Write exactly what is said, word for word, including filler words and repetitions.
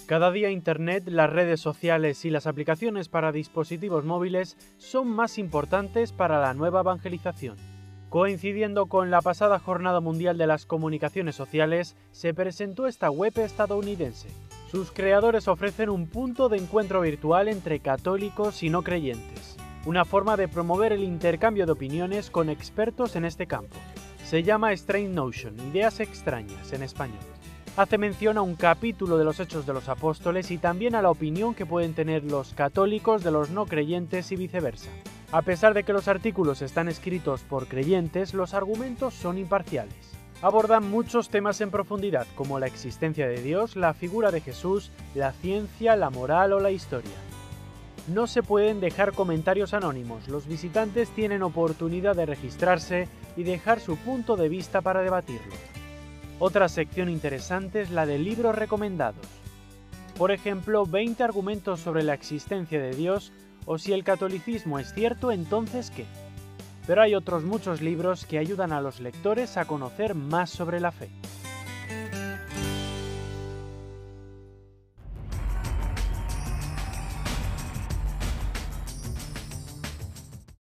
Cada día Internet, las redes sociales y las aplicaciones para dispositivos móviles son más importantes para la nueva evangelización. Coincidiendo con la pasada Jornada Mundial de las Comunicaciones Sociales, se presentó esta web estadounidense. Sus creadores ofrecen un punto de encuentro virtual entre católicos y no creyentes, una forma de promover el intercambio de opiniones con expertos en este campo. Se llama Strange Notion, Ideas Extrañas en español. Hace mención a un capítulo de los Hechos de los Apóstoles y también a la opinión que pueden tener los católicos de los no creyentes y viceversa. A pesar de que los artículos están escritos por creyentes, los argumentos son imparciales. Abordan muchos temas en profundidad, como la existencia de Dios, la figura de Jesús, la ciencia, la moral o la historia. No se pueden dejar comentarios anónimos, los visitantes tienen oportunidad de registrarse y dejar su punto de vista para debatirlo. Otra sección interesante es la de libros recomendados. Por ejemplo, veinte argumentos sobre la existencia de Dios o si el catolicismo es cierto, entonces ¿qué? Pero hay otros muchos libros que ayudan a los lectores a conocer más sobre la fe.